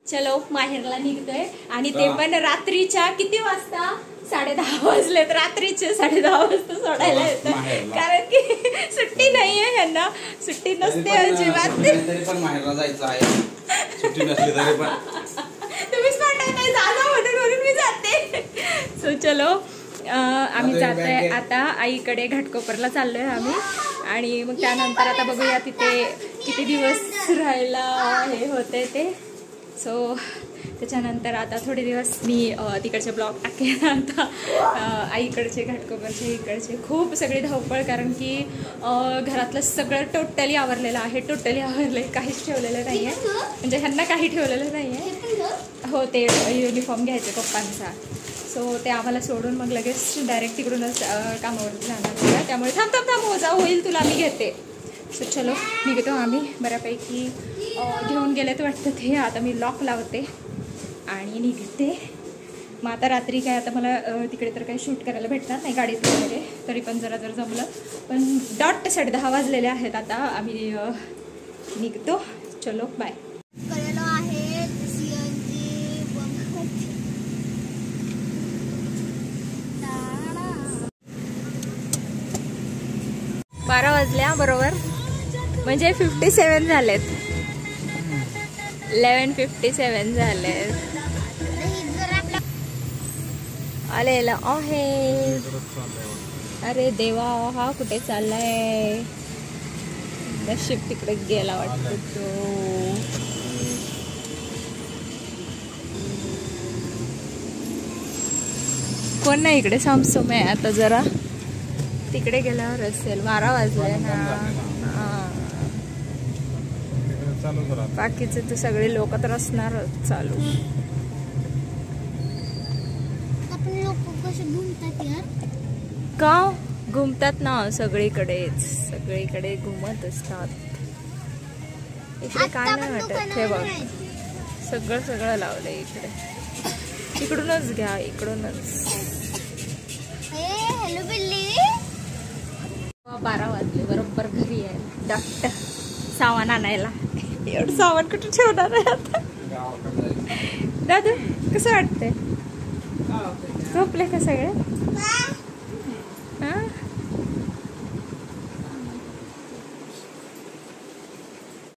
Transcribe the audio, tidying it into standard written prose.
चलो माहेरला निघतोय आणि ते पण रात्रीच्या किती वाजता 10:30 वाजलेत. रात्रीचे 10:30 वाजता सोडायला येतं कारण की सुट्टी नाहीये ह्यांना. सुट्टी नसते अजिबात. पण माहेरला जायचं आहे. सुट्टी नसली तरी पण तुम्हीच म्हणताय नाही जाणं म्हणून मी जाते. सो चलो आम्ही जातोय आता आईकडे. घाटकोपरला चाललोय आम्ही आणि मग त्यानंतर आता बघूया तिथे किती दिवस राहायला हे होते ते. सो त्याच्यानंतर आता थोडे दिवस मी तिकडचे ब्लॉग टाकेन. आता आईकडचे घाटकोपरचे इकडचे खूप सगळी धावपळ कारण की घरातलं सगळं टोटली आवरलेलं आहे. टोटली आवरले काहीच ठेवलेलं नाही आहे म्हणजे ह्यांना काही ठेवलेलं नाही आहे. हो ते युनिफॉर्म घ्यायचे पप्पांचा. सो ते आम्हाला सोडून मग लगेच डायरेक्ट तिकडूनच कामावरती जाणार. त्यामुळे थांब मोजा होईल तुला मी घेते. सो चलो निघतो आम्ही. बऱ्यापैकी घेऊन गेलेत वाटतं ते. आता मी लॉक लावते आणि निघते. मग आता रात्री काय आता मला तिकडे तर काही शूट करायला भेटणार नाही गाडीत वगैरे. तरी पण जरा जमलं. पण डॉट 10:30 वाजलेले आहेत आता. आम्ही निघतो. चलो बाय. आहे 12 वाजल्या बरोबर म्हणजे 57 झालेत. 11:57 झालेत. आलेला आहे. अरे देवा हा कुठे चाललाय. नशीब तिकडे गेला वाटतं तो. कोण नाही इकडे. सामसूम आहे आता जरा. तिकडे गेल्यावर असेल. 12 वाजले ना. बाकीचे तर सगळे लोक तर असणार चालू. का घुमतात ना सगळीकडे घुमत असतात. इकडे काय नाही वाटत. हे बघ सगळं लावलंय इकडे. इकडूनच घ्या इकडूनच. 12 वाजले बरोबर घरी आहे डॉक्टर सामान आणायला. एवढं सामान कुठे ठेवणार आहे आता. दादू कसं वाटतंय. झोपले का सगळे. हा